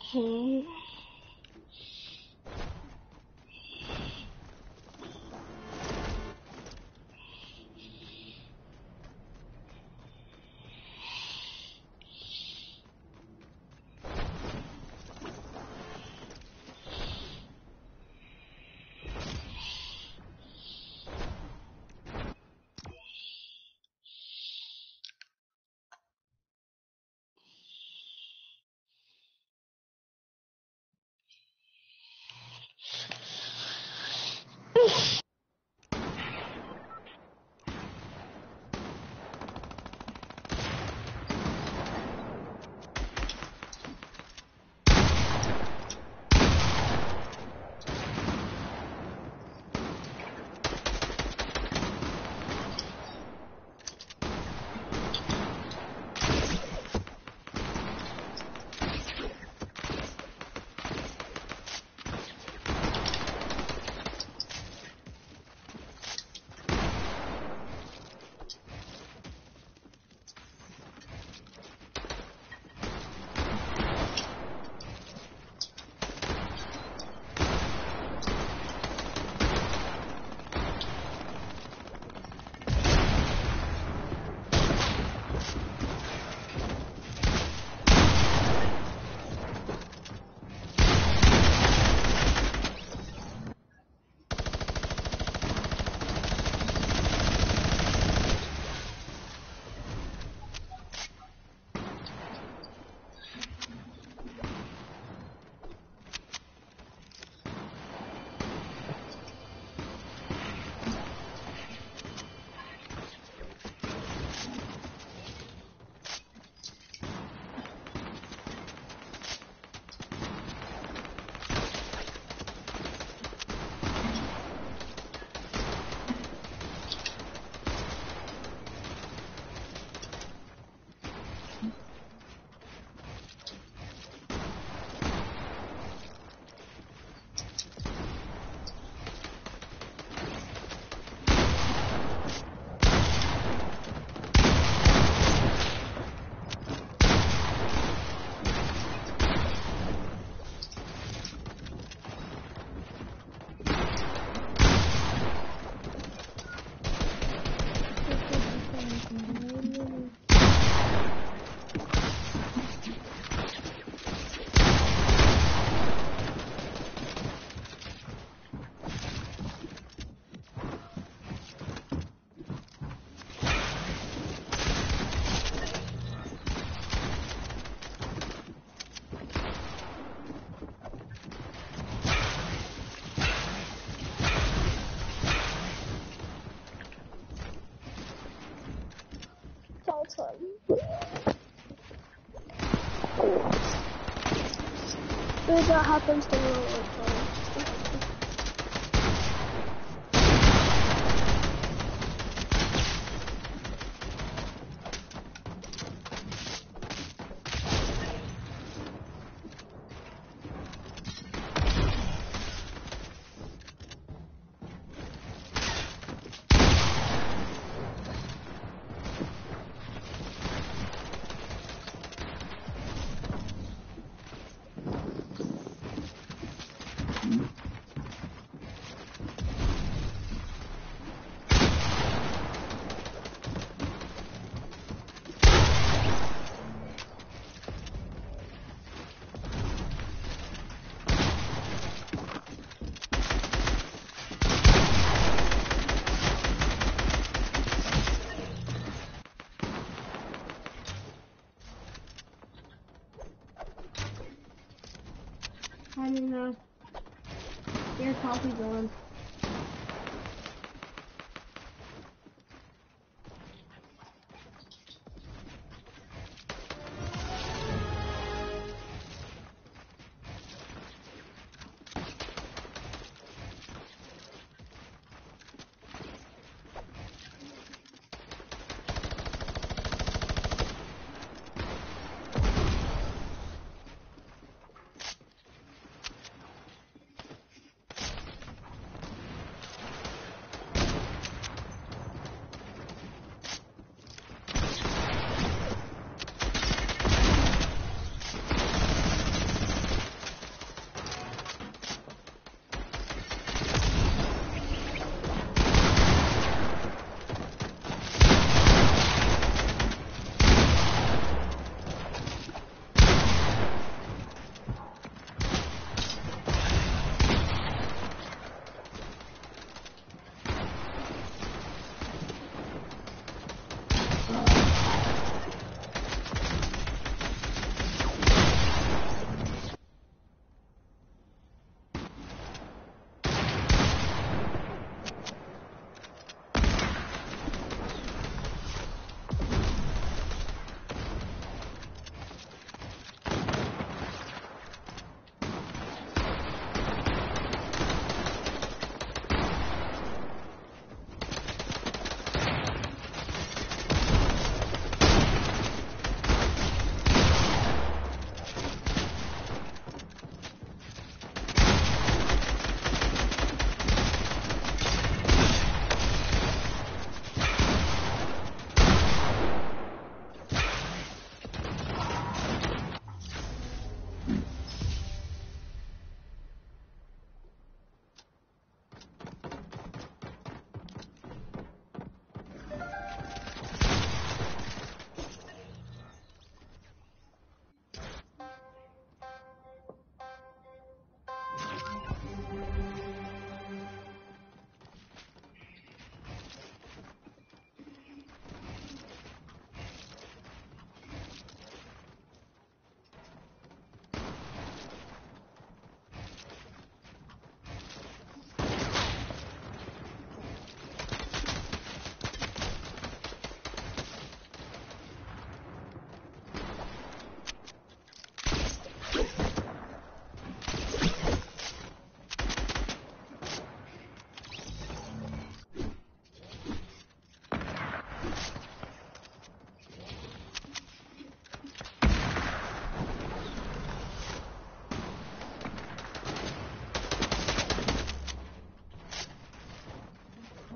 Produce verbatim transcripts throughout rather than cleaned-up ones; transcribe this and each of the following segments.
Hmm. Maybe that happens to me all the time. I don't know. Your coffee's on.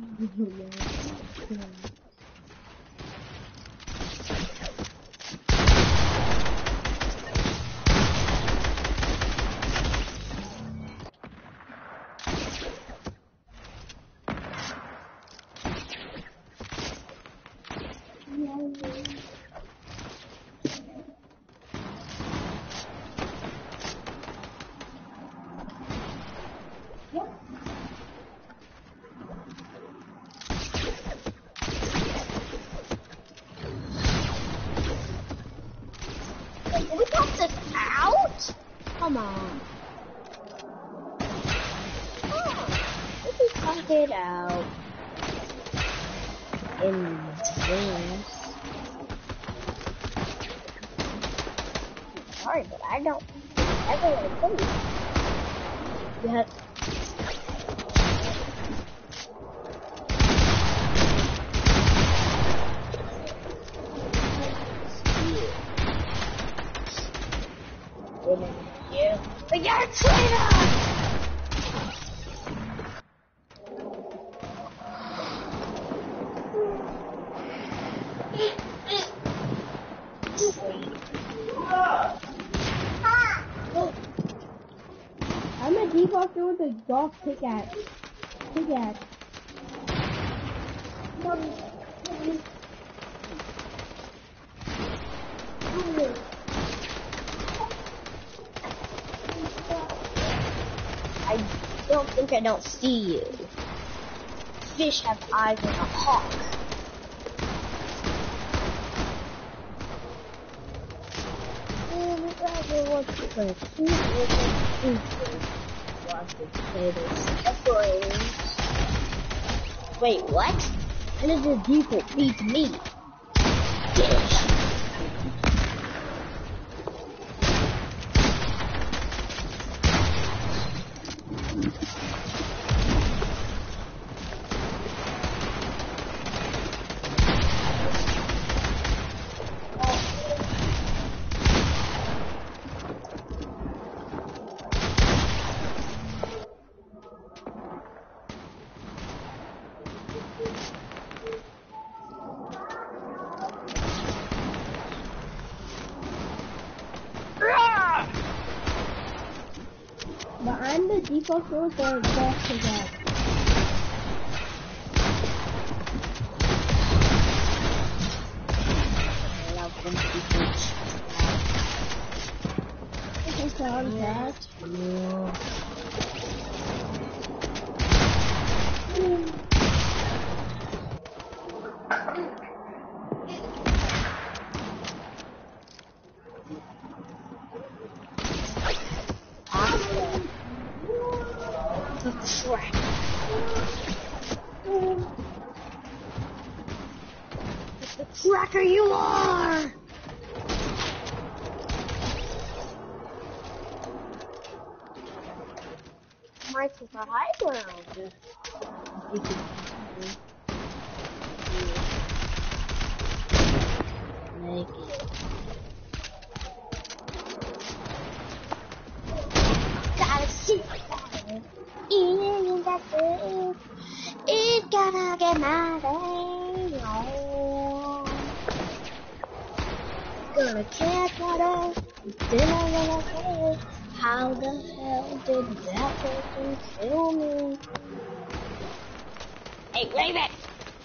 Did we pass this out? Come on. Oh, we can pass it out. In dreams. Sorry, but I don't ever like those. Yet. You, but you're a traitor! I'm a default with a golf pickaxe. Pickaxe. I don't think I don't see you. Fish have eyes like a hawk. Wait, what? And it's a default feed to me. Fish. But I'm the default with a golf pickaxe. I found that. The track. The tracker you are! Might take a high ground. Make it. Gotta see it. In that day, it's gonna get my day on. Gonna catch my day, then I'm gonna say, how the hell did that person kill me? Hey, leave it!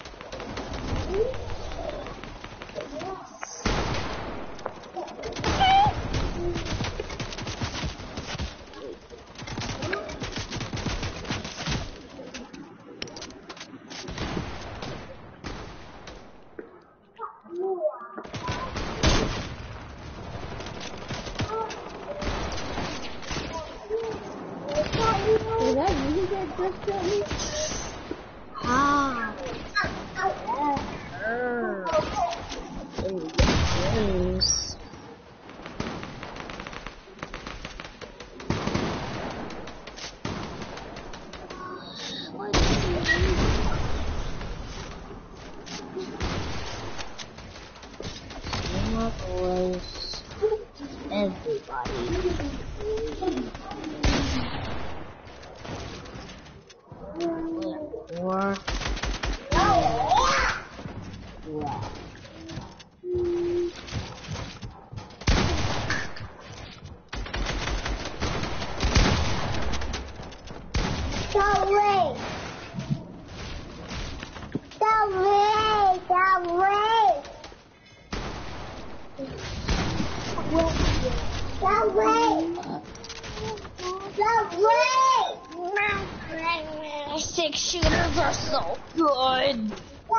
Is that you that just killed me? Ah, that hurt. In the face. What do you mean? Not always. Everybody. Or away, away. Six shooters are so good.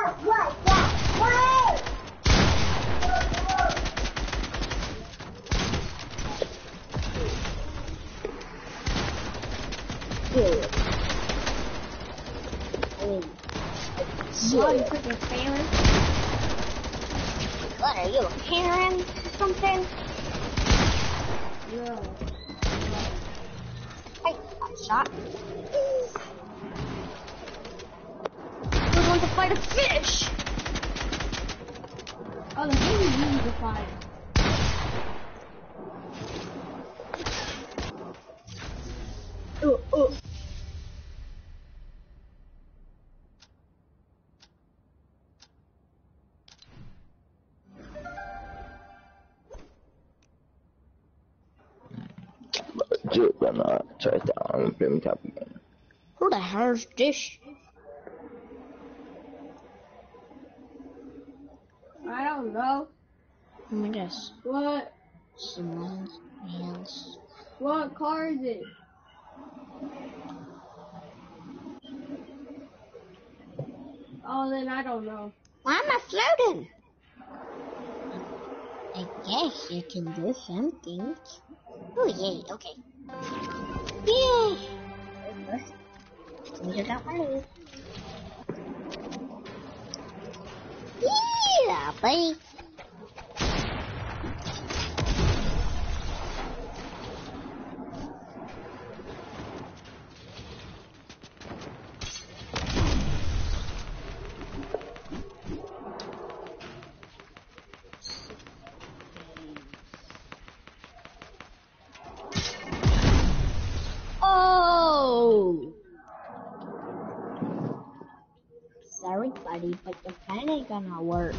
What, you freaking failing? What are you, a Karen or something? Yeah. Hey, got shot. We're going to fight a fish. Oh, the thing is easy to find. Oh, oh. Legit, but not check down. I'm gonna play me top again. Who the hell's this? I don't know. Let me guess. What? Someone's hands. What car is it? Oh, then I don't know. Why am I floating? I guess you can do something. Oh, yay, okay. Yay! We got money. Yeah, buddy. Oh! Sorry, buddy, but your plan ain't gonna work.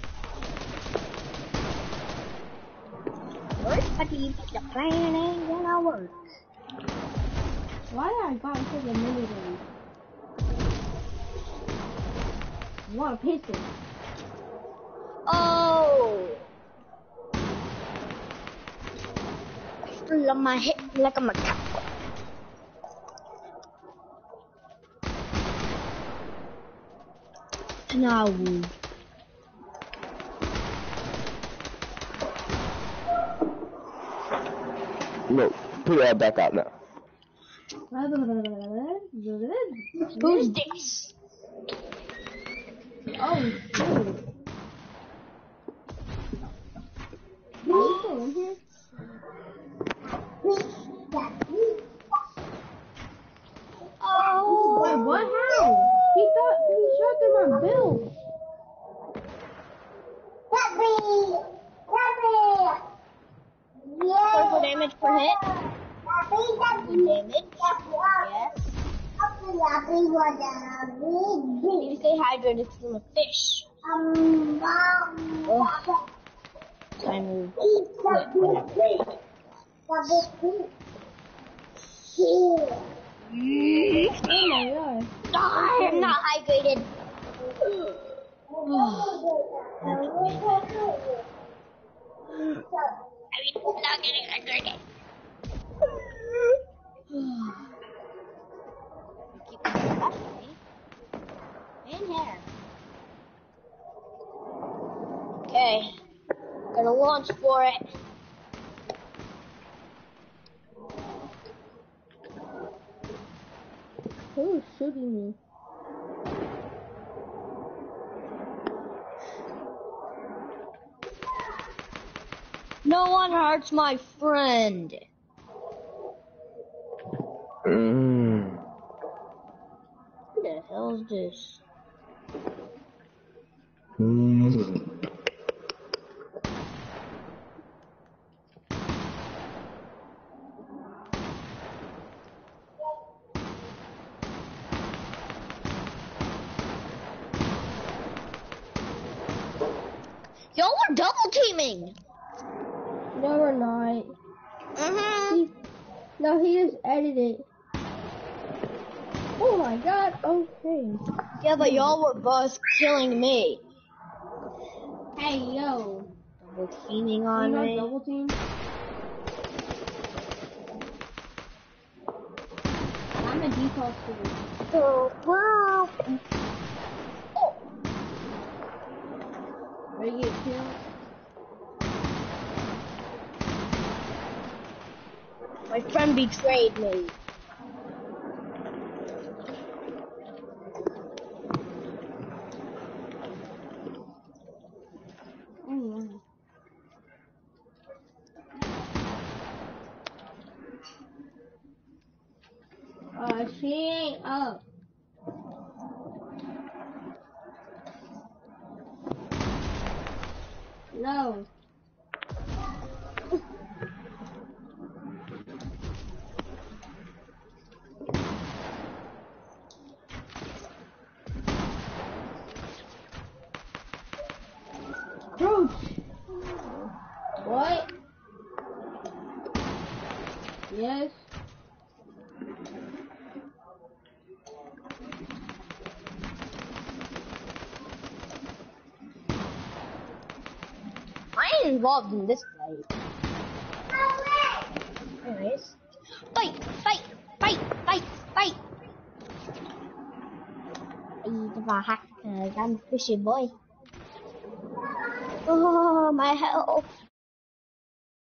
Sorry, buddy, but your plan ain't gonna work. Why did I got into the military? I want a pistol. Oh! Still on my head like I'm a cat. Now. No, put that back out now. Who's this? Oh, shoot. Are you still in here? Oh! Wait, what happened? He thought he shot through my build. Critical damage per hit. Good damage. Yes. Need to stay hydrated from a fish. Ugh. Time to quit. Whatever. Oh my god. Ah, I'm not hydrated. I'm not getting hydrated. Keep going that way. In here. Okay. Gonna launch for it. Who is shooting me? No one hurts my friend. Mm. Who the hell is this? Mm. Y'all were double teaming. No, we're not. Mm-hmm. He, no, he just edited. Oh my god, okay. Yeah, but y'all were both killing me. Hey, yo. Double teaming You on know me. double team? I'm a default too. Oh, wow. Ready to get killed? My friend betrayed me. Oh yeah. Uh, she ain't up. No. Coach. What? Yes. I ain't involved in this fight. Anyways. Fight! Fight! Fight! Fight! Fight! I eat my hack because I'm a fishy boy. Oh, my health.